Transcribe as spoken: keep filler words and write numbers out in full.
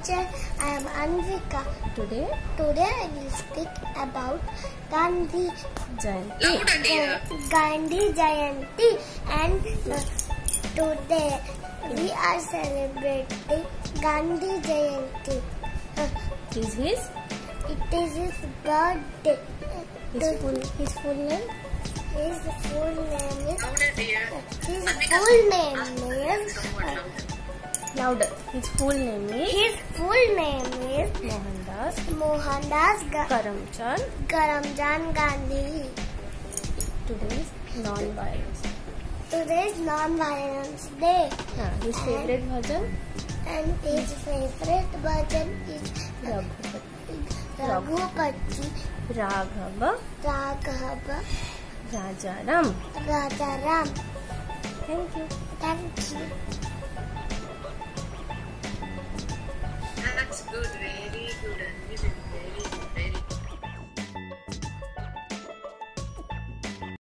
teacher. I am Anvika. Today, Today I will speak about Gandhi Jayanti. Gandhi Jayanti, and uh, today we are celebrating Gandhi Jayanti. Uh, Is his it is his birthday. his full his full name? His full name is his full name is uh, Louder. His full name is his full name is Mohandas Mohandas Ga- Karamchand. Karamchand Gandhi. Today is non-violence. Today is non-violence day, Ah, his favorite bhajan and his favorite bhajan is Raghupati. Raghupati Raghava Raghava Rajaram. Rajaram. Thank you. Thank you.